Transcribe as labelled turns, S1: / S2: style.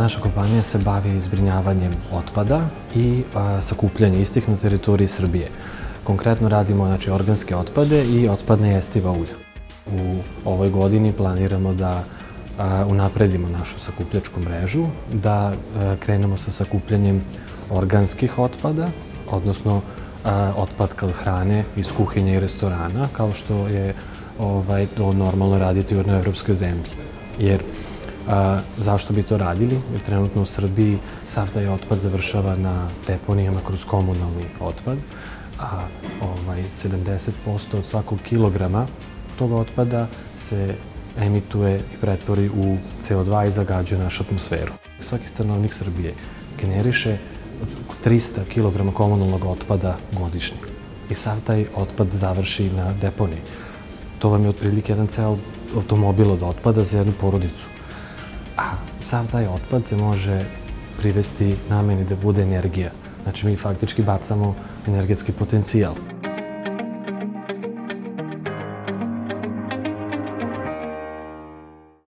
S1: Naša kompanija se bavi zbrinjavanjem otpada i sakupljanje istih na teritoriji Srbije. Konkretno radimo organske otpade i otpadne jestiva ulja. U ovoj godini planiramo da unapredimo našu sakupljačku mrežu, da krenemo sa sakupljanjem organskih otpada, odnosno otpad hrane iz kuhinje i restorana, kao što je to normalno raditi u jednoj evropskoj zemlji. Jer zašto bi to radili? Jer trenutno u Srbiji sav taj otpad završava na deponijama kroz komunalni otpad, a 70% od svakog kilograma tog otpada se emituje i pretvori u CO2 i zagađuje našu atmosferu. Svaki stanovnik Srbije generiše 300 kg komunalnog otpada godišnje i sav taj otpad završi na deponiji. To vam je otprilike jedan ceo automobil od otpada za jednu porodicu. A sav taj otpad se može privesti nameni da bude energija. Znači, mi faktički bacamo energetski potencijal.